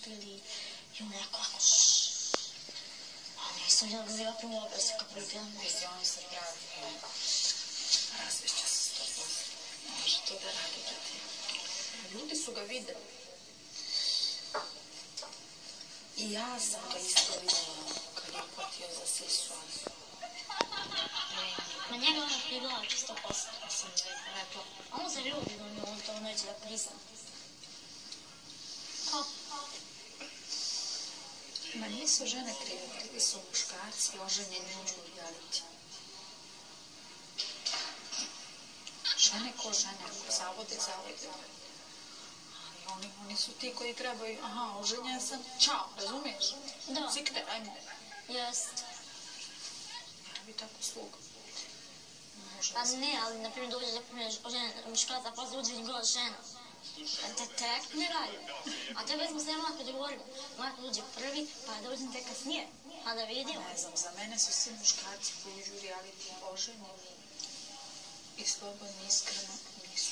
pili i on rekao ako nisam ja gledala prvo opet se kako vidjela. Vidi, on se pravi. Razvešća se 100%. Može to da radi da ti. Ljudi su ga videli. I ja sam ga isto videla kad je upatio za sisu. Na njega ona pribila 100%. Sam rekla. A on se ljubi do nju, on to neće da prizna. Ma nisu žene krive, krivi su muškarci oženjeni u reality. Žene ko žene, ako zavode. Ali oni su ti koji trebaju, aha, oženjen sam, čao, razumiješ? Da. Cikte, ajmo. Jest. Ja bi tako sluga. Pa ne, ali na primjer dođe da primjeriš oženjen muškarca, pa dođe i god žena. Te tek ne radi. A tebe smo se mlako dogovorili. Mlako dođe prvi, pa dođem te kasnije. Pa da vidimo. Ne znam, za mene su svi muškarci koji uđu u reality oženjeni i slobodni, iskreno, nisu